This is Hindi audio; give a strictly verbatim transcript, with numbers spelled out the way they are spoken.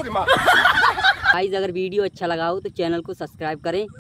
गाइस अगर वीडियो अच्छा लगा हो तो चैनल को सब्सक्राइब करें।